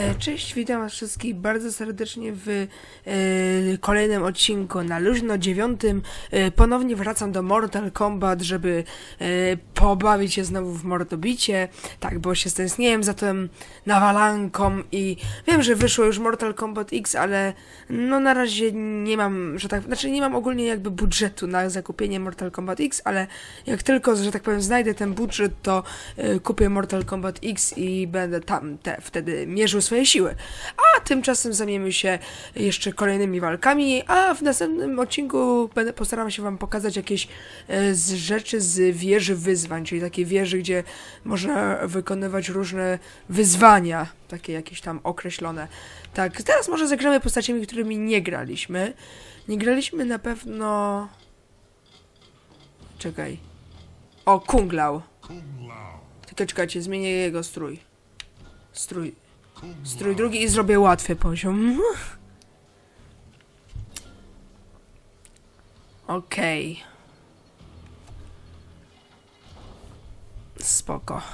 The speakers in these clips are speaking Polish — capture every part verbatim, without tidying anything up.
Cześć, witam was wszystkich bardzo serdecznie w e, kolejnym odcinku na luźno dziewiątym. E, ponownie wracam do Mortal Kombat, żeby e, pobawić się znowu w mordobicie. Tak, bo się stęskniłem za tą nawalanką i wiem, że wyszło już Mortal Kombat X, ale no na razie nie mam, że tak, znaczy nie mam ogólnie jakby budżetu na zakupienie Mortal Kombat X, ale jak tylko, że tak powiem, znajdę ten budżet, to e, kupię Mortal Kombat X i będę tam te, wtedy mierzył swoje siły. A tymczasem zajmiemy się jeszcze kolejnymi walkami, a w następnym odcinku będę postaram się wam pokazać jakieś e, z rzeczy z wieży wyzwań, czyli takie wieży, gdzie można wykonywać różne wyzwania, takie jakieś tam określone. Tak, teraz może zagramy postaciami, którymi nie graliśmy. Nie graliśmy na pewno... Czekaj. O, Kung Lao. Tylko czekajcie, zmienię jego strój. Strój. Strój drugi i zrobię łatwy poziom. Okej. Okay. Spoko.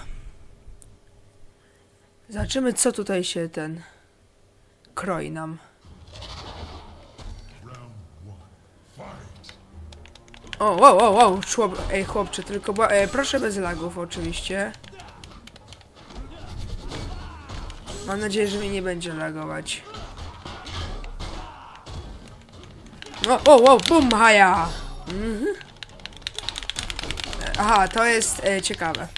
Zobaczymy, co tutaj się ten kroi nam. O, wow, wow, wow, Chłop, ej, chłopcze, tylko bo, ej, proszę bez lagów, oczywiście. Mam nadzieję, że mi nie będzie lagować. O, o, o, bum, haja! Mhm. Aha, to jest e, ciekawe.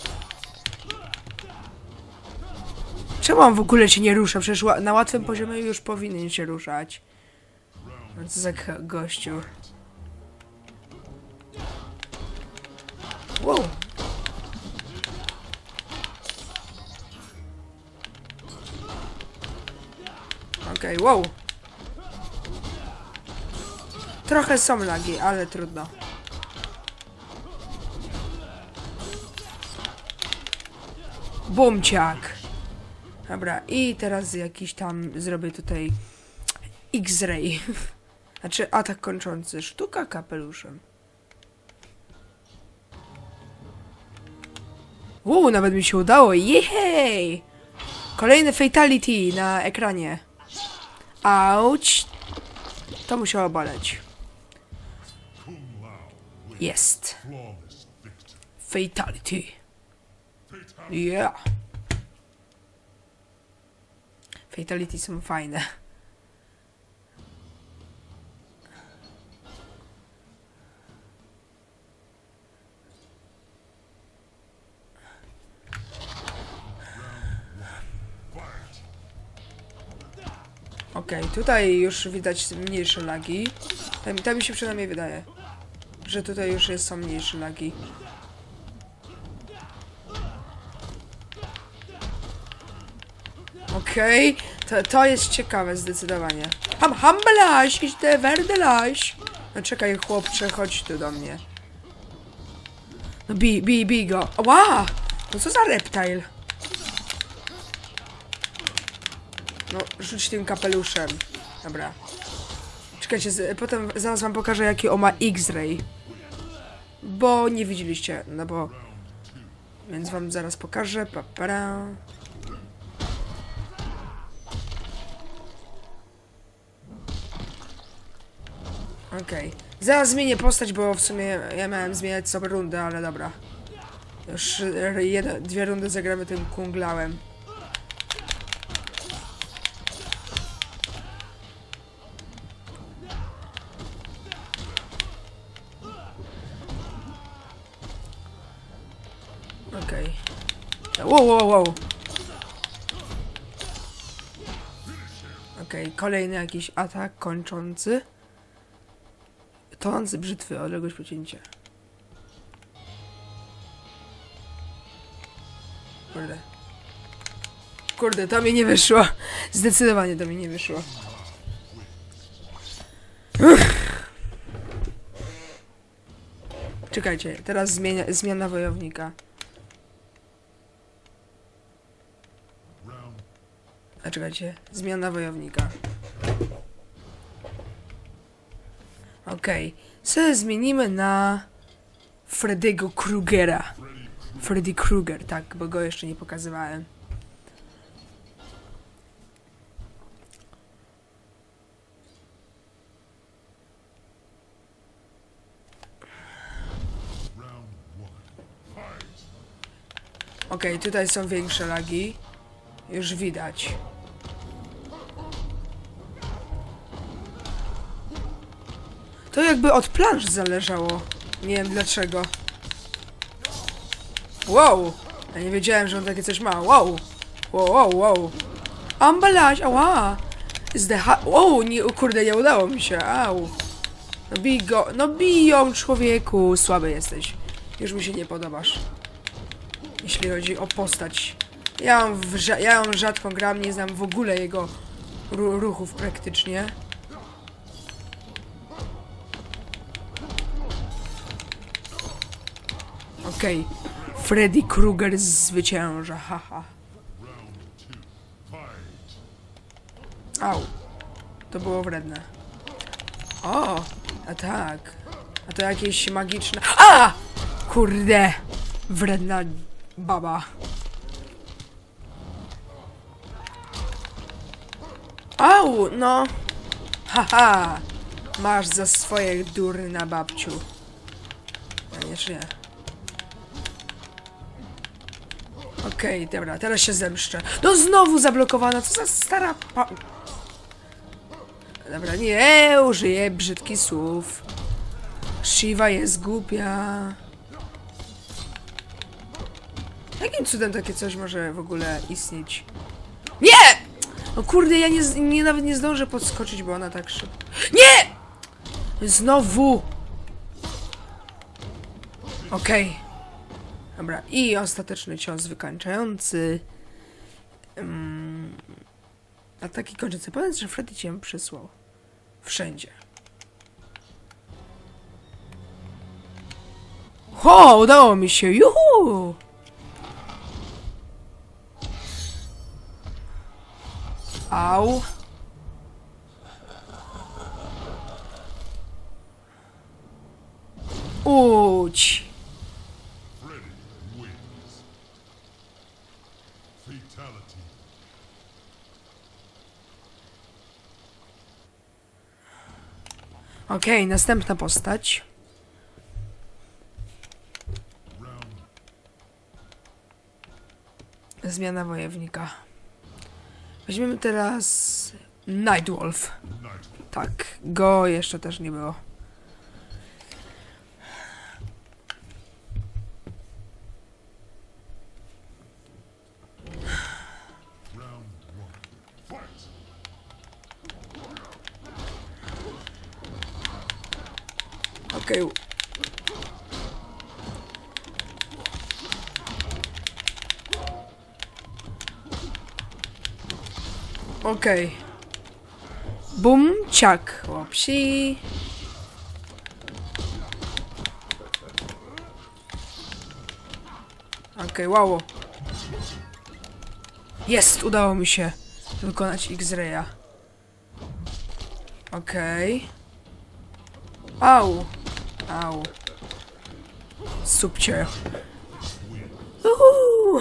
Czemu on w ogóle się nie rusza? Przecież na łatwym poziomie już powinien się ruszać. No co za gościu. Wow. Okej, okay, wow. Trochę są lagi, ale trudno. Bumciak. Dobra, i teraz jakiś tam zrobię tutaj X-ray. Znaczy atak kończący. Sztuka kapeluszem. Uuu, nawet mi się udało. Jej! Kolejny fatality na ekranie. Auć. To musiało boleć. Jest. Fatality. Yeah. Fatality są fajne. Okej, okay, tutaj już widać mniejsze lagi. Tak, tak mi się przynajmniej wydaje, że tutaj już jest, są mniejsze lagi. Okej, okay. to, to jest ciekawe zdecydowanie. Ham, hambelaś, idź te werdelaś. No czekaj, chłopcze, chodź tu do mnie. No bij, bij, bij go. Ła! No co za reptile? No, rzuć tym kapeluszem. Dobra. Czekajcie, potem zaraz wam pokażę, jaki on ma X-ray. Bo nie widzieliście, no bo... Więc wam zaraz pokażę. Pa, para. Okej. Okay. Zaraz zmienię postać, bo w sumie ja miałem zmieniać sobie rundę, ale dobra. Już jedno, dwie rundy zagramy tym Kung Laoem. Okej. Okay. Wow, wow, wow. Okej, okay. Kolejny jakiś atak kończący. Tonący brzytwy, odległość przecięcia. Kurde. Kurde, to mi nie wyszło. Zdecydowanie to mi nie wyszło. Uff. Czekajcie, teraz zmienia, zmiana wojownika. A czekajcie, zmiana wojownika. Okej, okay. Co zmienimy na Freddy'ego Krugera. Freddy Krueger, tak, bo go jeszcze nie pokazywałem. Okej, okay, tutaj są większe lagi. Już widać. To jakby od plansz zależało. Nie wiem dlaczego. Wow! Ja nie wiedziałem, że on takie coś ma. Wow! Wow, wow, wow. Ambalaś, ała! Zdecha... Wow, nie, kurde, nie udało mi się. Au. No bij go. No biją, człowieku. Słaby jesteś. Już mi się nie podobasz. Jeśli chodzi o postać. Ja mam, w, ja mam rzadko gram, nie znam w ogóle jego ru ruchów praktycznie. Okej. Okay. Freddy Krueger zwycięża, haha. Au. To było wredne. O! A tak. A to jakieś magiczne... A! Kurde! Wredna baba. Au! No! Haha! Masz za swoje durna babciu. Ja nie żyję. Okej, okay, dobra, teraz się zemszczę. No znowu zablokowana, co za stara pa... Dobra, nie użyję brzydkich słów. Shiva jest głupia. Jakim cudem takie coś może w ogóle istnieć? Nie! No kurde, ja nie, nie nawet nie zdążę podskoczyć, bo ona tak szybko... Nie! Znowu! Okej. Okay. Dobra, i ostateczny cios wykańczający. Um, ataki kończące. Powiedz, że Freddy cię przysłał. Wszędzie. Ho, udało mi się, juhu! Au. Uć. Okej, okay, następna postać. Zmiana wojownika. Weźmiemy teraz Nightwolf. Tak, go jeszcze też nie było. Okej. Okay. Okej. Okay. Bum, ciak. Łopsi. Okej, okay, wow. Jest, udało mi się wykonać X-raya. Okej. Okay. Au. Au. Subcie. Uhu.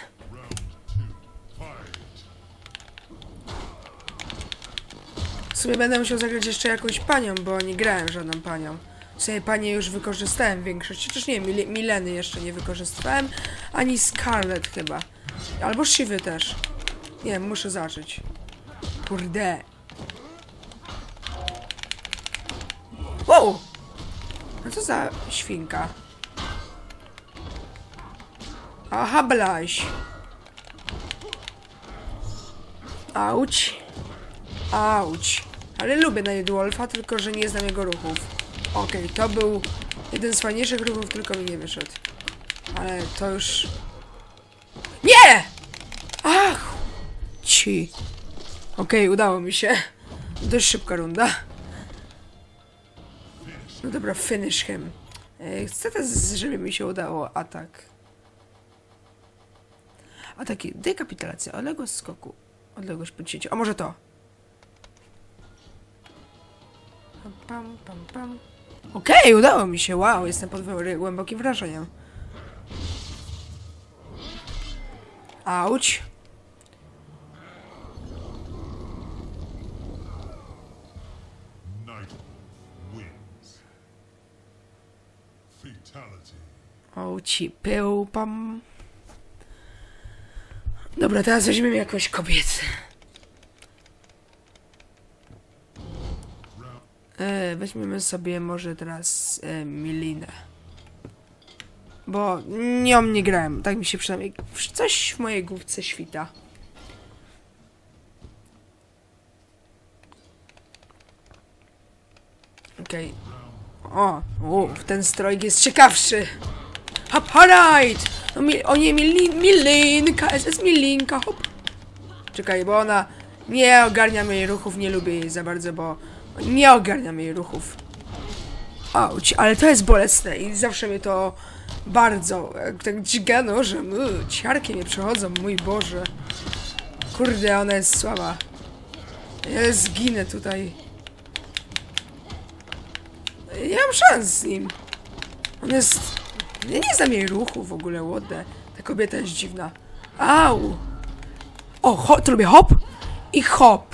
W sumie będę musiał zagrać jeszcze jakąś panią, bo nie grałem żadną panią. W sumie panie już wykorzystałem w większości. Chociaż nie, Mil Mileny jeszcze nie wykorzystywałem. Ani Scarlet chyba. Albo Shivy też. Nie wiem, muszę zacząć. Kurde. Wow! No co za świnka? Aha, blaś. Auć. Auć. Ale lubię Nightwolfa, tylko że nie znam jego ruchów. Okej, okay, to był jeden z fajniejszych ruchów, tylko mi nie wyszedł. Ale to już... Nie! Ach! Ci. Okej, okay, udało mi się. Dość szybka runda. No dobra, finish him. Chcę też, żeby mi się udało atak. Ataki. Dekapitulacja. Odległość skoku. Odległość podcięcia. A może to? Pam, pam, pam. Okej, okay, udało mi się. Wow, jestem pod głębokim wrażeniem. Auć. Auci, pył, pam. Dobra, teraz weźmiemy jakąś kobietę. E, weźmiemy sobie może teraz e, Milinę. Bo nią nie grałem, tak mi się przynajmniej... Coś w mojej główce świta. Okej. Okay. O, uf, ten strojk jest ciekawszy. Hop, alright! No, mi, o nie, Milin, Milinka, S S Milinka, hop. Czekaj, bo ona nie ogarnia jej ruchów, nie lubię jej za bardzo, bo nie ogarniam jej ruchów. Auć, ale to jest bolesne i zawsze mnie to bardzo, jak tak dźga nożem, yy, ciarki mnie przechodzą, mój Boże. Kurde, ona jest słaba. Ja zginę tutaj. Nie mam szans z nim. On jest... Ja nie znam jej ruchu w ogóle, ładne. Ta kobieta jest dziwna. Au! O, ho, to lubię hop i hop.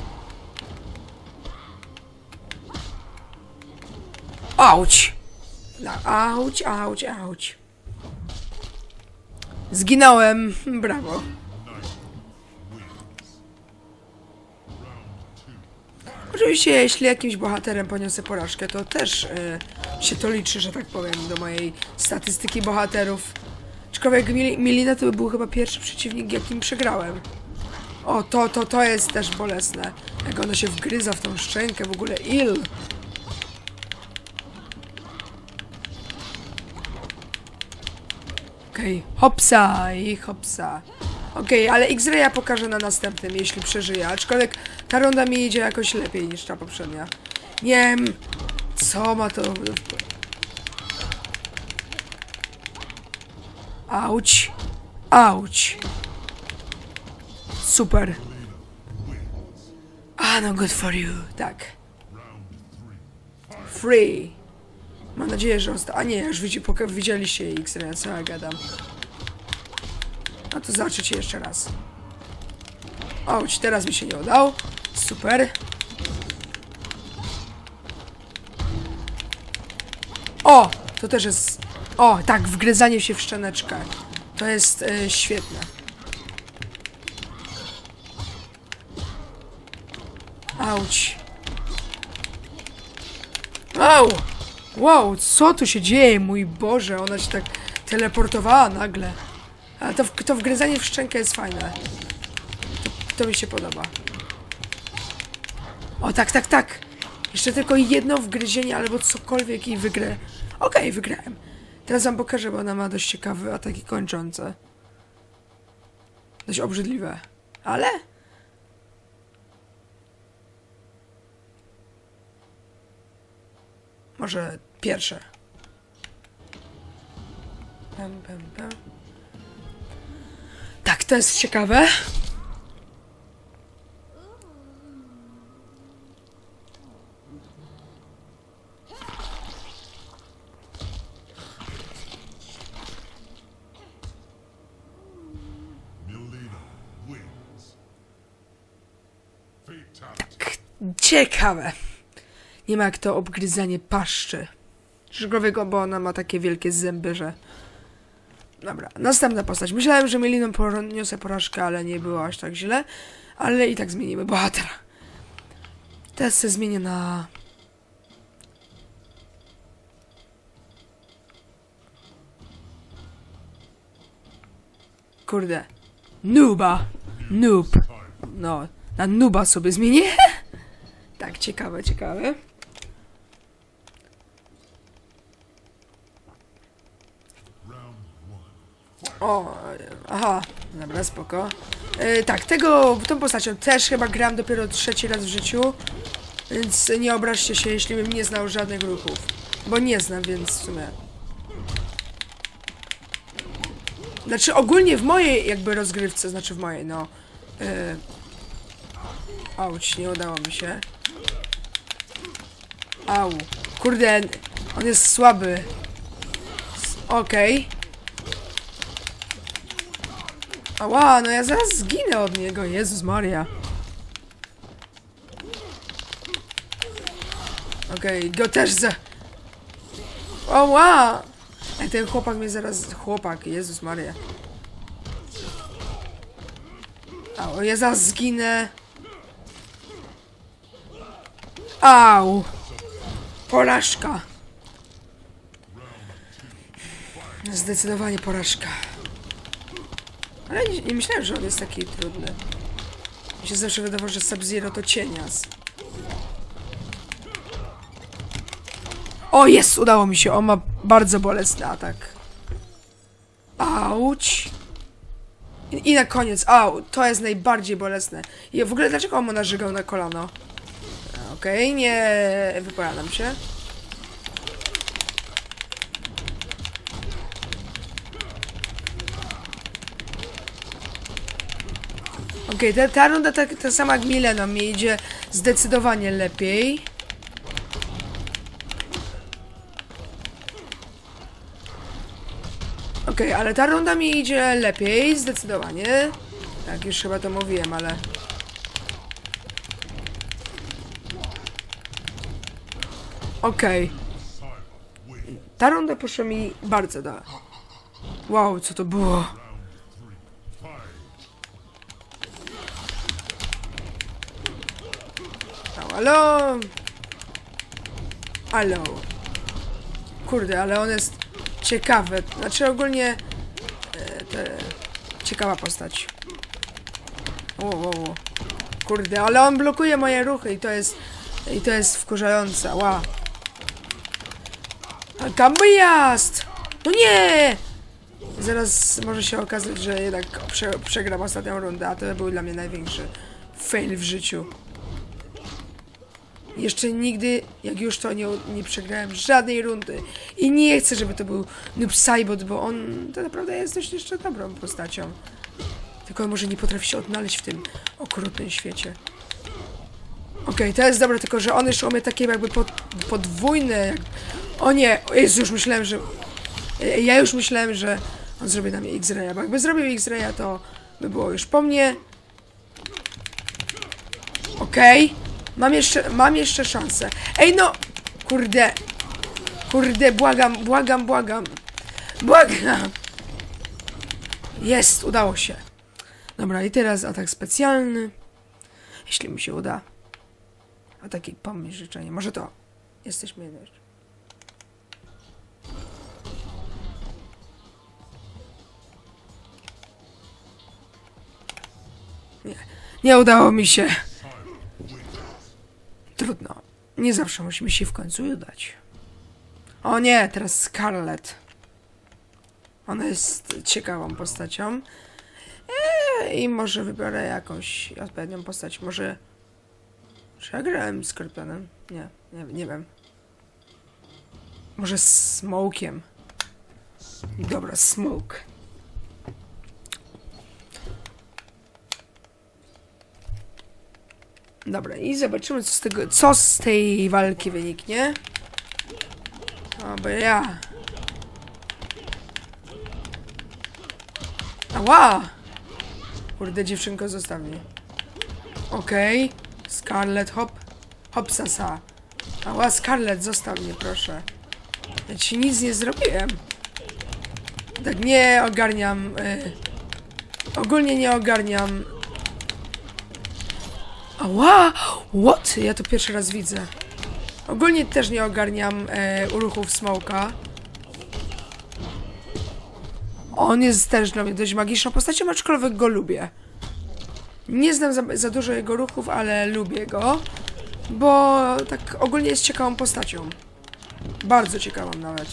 Auć! No, auć, auć, auć. Zginąłem. Brawo. Oczywiście, jeśli jakimś bohaterem poniosę porażkę, to też yy, się to liczy, że tak powiem, do mojej statystyki bohaterów. Aczkolwiek Mil Milina to by był chyba pierwszy przeciwnik, jakim przegrałem. O, to, to, to jest też bolesne. Jak ono się wgryza w tą szczękę, w ogóle il. Okej, okay. Hopsa i hopsa. Okej, okay, ale X-Raya pokażę na następnym, jeśli przeżyję. Aczkolwiek ta runda mi idzie jakoś lepiej niż ta poprzednia. Nie wiem, co ma to... Auć. Auć. Super. Ah, no good for you. Tak. Free. Mam nadzieję, że osta... A nie, już widzi, widzieliście X-Raya, co ja gadam. No to zobaczycie jeszcze raz. Auć, teraz mi się nie udało. Super. O! To też jest... O, tak, wgryzanie się w szczeneczkę. To jest e, świetne. Auć. Au! Wow, co tu się dzieje, mój Boże? Ona się tak teleportowała nagle. Ale to, to wgryzanie w szczękę jest fajne. To, to mi się podoba. O, tak, tak, tak. Jeszcze tylko jedno wgryzienie albo cokolwiek i wygrę. Okej, okay, wygrałem. Teraz wam pokażę, bo ona ma dość ciekawe ataki kończące. Dość obrzydliwe. Ale... Może pierwsze. Pam, pam, pam. Tak, to jest ciekawe. Tak, ciekawe. Nie ma jak to obgryzanie paszczy. Szczególnie, bo ona ma takie wielkie zęby, że... Dobra, następna postać. Myślałem, że Miliną poniosę porażkę, ale nie było aż tak źle. Ale i tak zmienimy bohatera. Teraz się zmienię na... Kurde. Nuba. Noob. No, na Nuba sobie zmienię. Tak, ciekawe, ciekawe. O, aha, dobra, spoko. Yy, tak, tego, tą postacią też chyba gram dopiero trzeci raz w życiu. Więc nie obraźcie się, jeśli bym nie znał żadnych ruchów. Bo nie znam, więc w sumie... Znaczy ogólnie w mojej jakby rozgrywce, znaczy w mojej, no... Yy... Auć, nie udało mi się. Au. Kurde, on jest słaby. Okej. Okay. Ała, no ja zaraz zginę od niego, Jezus Maria. Okej, okay, go też za... Ała! Ej, ten chłopak mnie zaraz... Chłopak, Jezus Maria. Au, ja zaraz zginę. Au. Porażka. Zdecydowanie porażka. Ale nie, nie myślałem, że on jest taki trudny. Mi się zawsze wydawało, że Sub-Zero to cienias. O, jest! Udało mi się. On ma bardzo bolesny atak. Auć. I, I na koniec. Au. To jest najbardziej bolesne. I w ogóle dlaczego on mu narzygał na kolano? Okej, okay, nie wypowiadam się. Okej, okay, ta, ta runda ta, ta sama jak Milena mi idzie zdecydowanie lepiej. Okej, okay, ale ta runda mi idzie lepiej, zdecydowanie. Tak, już chyba to mówiłem, ale... Okej. Okay. Ta runda poszła mi bardzo da. Wow, co to było? Halo? Halo? Kurde, ale on jest ciekawy. Znaczy ogólnie... E, te, ciekawa postać. O, o, o. Kurde, ale on blokuje moje ruchy i to jest... I to jest wkurzające. Wow. Kambiast! No nie! Zaraz może się okazać, że jednak prze, przegram ostatnią rundę, a to był dla mnie największy fail w życiu. Jeszcze nigdy, jak już to nie, nie przegrałem żadnej rundy. I nie chcę, żeby to był Noob Saibot, bo on to naprawdę jest dość jeszcze dobrą postacią. Tylko on może nie potrafi się odnaleźć w tym okrutnym świecie. Okej, okay, to jest dobre, tylko że on jeszcze umie takie jakby pod, podwójne... Jak... O nie! Jezu, już myślałem, że... Ja już myślałem, że on zrobi na mnie X-Raya, bo jakby zrobił X-Raya, to by było już po mnie. Okej. Okay. Mam jeszcze, mam jeszcze szansę. Ej no! Kurde. Kurde, błagam, błagam, błagam. Błagam! Jest, udało się. Dobra, i teraz atak specjalny. Jeśli mi się uda. A taki pomyśl życzenie. Może to. Jesteśmy jedność. Nie. Nie udało mi się. Trudno. Nie zawsze musi mi się w końcu udać. O nie, teraz Scarlet. Ona jest ciekawą postacią. Eee, I może wybiorę jakąś odpowiednią postać. Może... Czy ja grałem Skorpionem? Nie, nie, nie wiem. Może Smokiem. Dobra, Smoke. Dobra, i zobaczymy, co z tego, co z tej walki wyniknie. O, bo ja. Ała! Kurde, dziewczynko, zostaw mnie. Okej. Okay. Scarlet, hop. Hop, sasa. Ała, Scarlet, zostaw mnie, proszę. Ja ci nic nie zrobiłem. Tak nie ogarniam. Y ogólnie nie ogarniam. Ała! What? Ja to pierwszy raz widzę. Ogólnie też nie ogarniam e, ruchów Smoka. On jest też dla mnie dość magiczną postacią, aczkolwiek go lubię. Nie znam za, za dużo jego ruchów, ale lubię go. Bo tak ogólnie jest ciekawą postacią. Bardzo ciekawą nawet.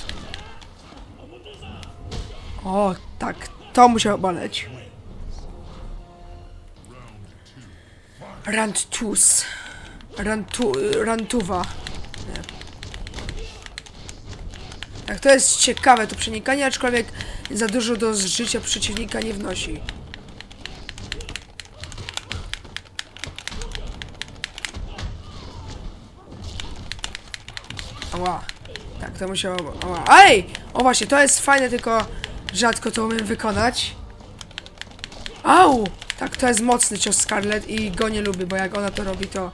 O, tak. To musiało boleć. Rantus. Rantu... Rantuwa. Nie. Tak, to jest ciekawe, to przenikanie, aczkolwiek za dużo do życia przeciwnika nie wnosi. Ała. Tak, to musiało... Ała. Ej! O właśnie, to jest fajne, tylko rzadko to umiem wykonać. Au! Tak, to jest mocny cios Scarlet i go nie lubię, bo jak ona to robi, to...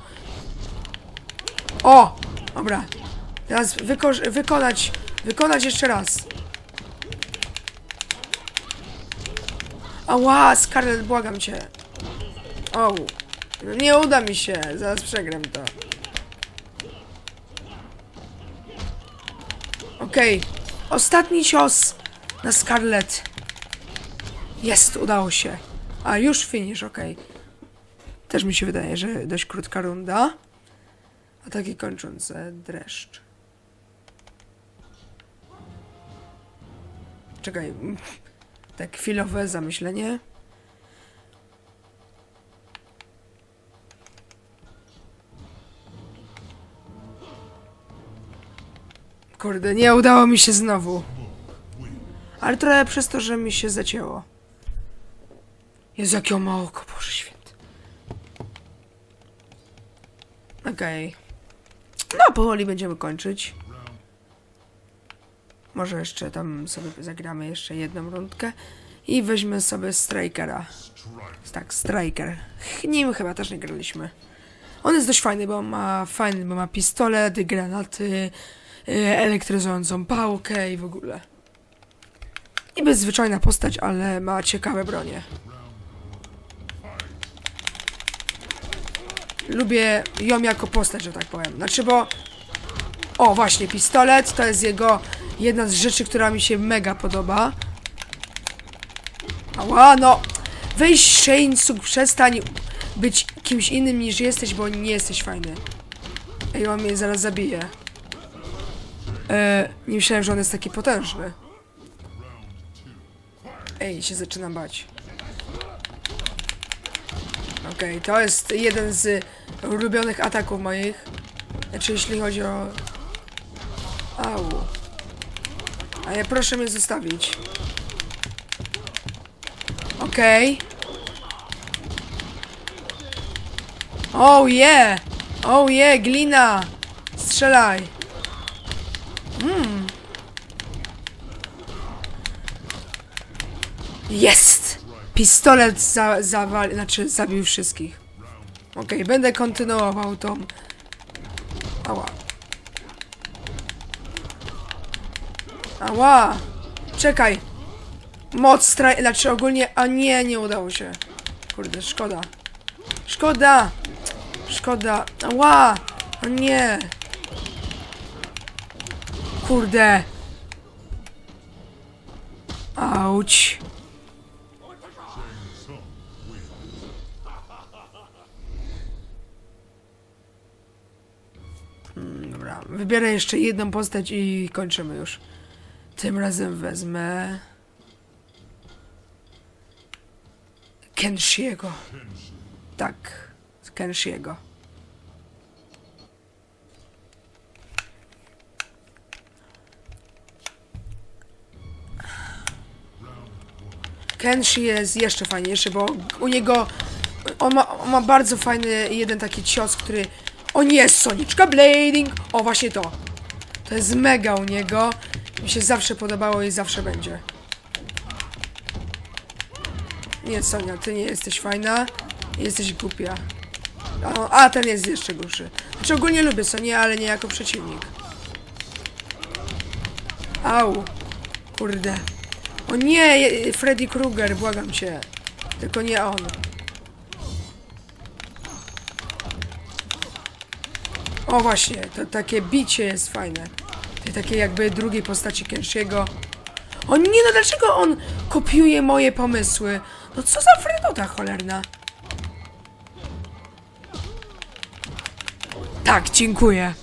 O! Dobra. Teraz wyko wykonać... Wykonać jeszcze raz. Ała, Scarlet, błagam cię. O, no nie uda mi się, zaraz przegram to. Okej, okay. Ostatni cios na Scarlet. Jest, udało się. A, już finish, okej. Okay. Też mi się wydaje, że dość krótka runda. Ataki kończące, dreszcz. Czekaj, tak chwilowe zamyślenie. Kurde, nie udało mi się znowu. Ale trochę przez to, że mi się zacięło. Jezu, jakie ma oko, Boże święty. Okej. Okay. No, powoli będziemy kończyć. Może jeszcze tam sobie zagramy jeszcze jedną rundkę. I weźmy sobie Strikera. Tak, Striker. Nim chyba też nie graliśmy. On jest dość fajny, bo ma fajny, bo ma pistolet, granaty, elektryzującą pałkę i w ogóle. Niby zwyczajna postać, ale ma ciekawe bronie. Lubię ją jako postać, że tak powiem. Znaczy, bo... O, właśnie, pistolet to jest jego... jedna z rzeczy, która mi się mega podoba. Ała, no! Weź, Shane, przestań być kimś innym niż jesteś, bo nie jesteś fajny. Ej, on mnie zaraz zabije. Eee, nie myślałem, że on jest taki potężny. Ej, się zaczynam bać. Okej, okay, to jest jeden z ulubionych ataków moich. Znaczy, jeśli chodzi o... Au. A ja proszę mnie zostawić. Okej. Okay. Oh yeah! Oh yeah, glina! Strzelaj! Mm. Jest! Pistolet za, zawali, znaczy zabił wszystkich. Okej, okay, będę kontynuował tą... Ała. Ała! Czekaj! Moc straj... Znaczy ogólnie... A nie, nie udało się. Kurde, szkoda. Szkoda! Szkoda. Ała! O nie! Kurde! Auć! Hmm, dobra, wybierę jeszcze jedną postać i kończymy już. Tym razem wezmę... Kenshiego. Tak, Kenshiego. Kenshi jest jeszcze fajniejszy, bo u niego... On ma, on ma bardzo fajny jeden taki cios, który... O nie, Soniczka Blading! O, właśnie to. To jest mega u niego. Mi się zawsze podobało i zawsze będzie. Nie, Sonia, ty nie jesteś fajna. Jesteś głupia. A, a ten jest jeszcze gorszy. Znaczy ogólnie lubię Sonię, ale nie jako przeciwnik. Au. Kurde. O nie, Freddy Krueger, błagam cię. Tylko nie on. O właśnie, to takie bicie jest fajne. To takie jakby drugiej postaci Kenshiego. O nie, no dlaczego on kopiuje moje pomysły? No co za fredota cholerna. Tak, dziękuję.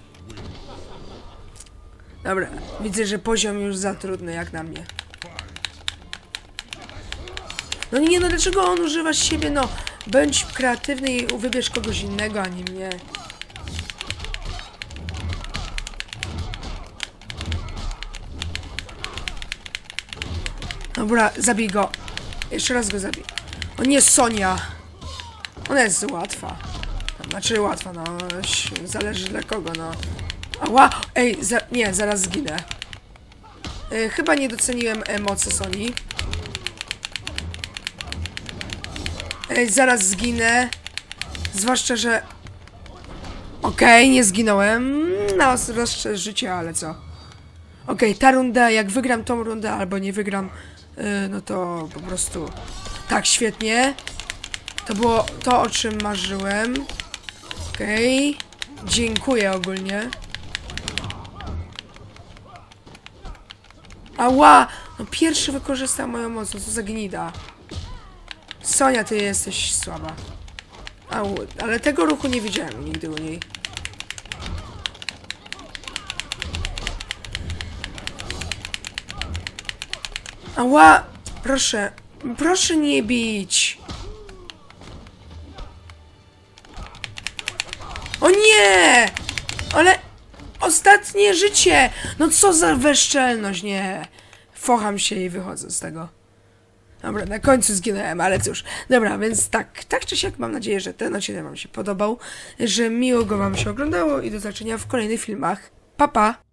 Dobra, widzę, że poziom już za trudny jak na mnie. No nie, no dlaczego on używa siebie? No, bądź kreatywny i wybierz kogoś innego, a nie mnie. Dobra, zabij go. Jeszcze raz go zabij. O nie, Sonia. Ona jest łatwa. Znaczy łatwa, no. Zależy dla kogo, no. Ała! Ej, za nie, zaraz zginę. Yy, chyba nie doceniłem e, mocy Soni. Ej, zaraz zginę. Zwłaszcza, że... Okej, okay, nie zginąłem. No, rozszerz życie, ale co? Okej, okay, ta runda, jak wygram tą rundę albo nie wygram, yy, no to po prostu... Tak, świetnie. To było to, o czym marzyłem. Okej. Okay. Dziękuję ogólnie. Ała! No pierwszy wykorzystał moją moc, no co za gnida. Sonia, ty jesteś słaba. Au, ale tego ruchu nie widziałem nigdy u niej. Ała! Proszę, proszę nie bić. O nie! Ale ostatnie życie! No co za bezczelność, nie. Focham się i wychodzę z tego. Dobra, na końcu zginąłem, ale cóż. Dobra, więc tak, tak czy siak mam nadzieję, że ten odcinek wam się podobał, że miło go wam się oglądało i do zobaczenia w kolejnych filmach. Pa, pa!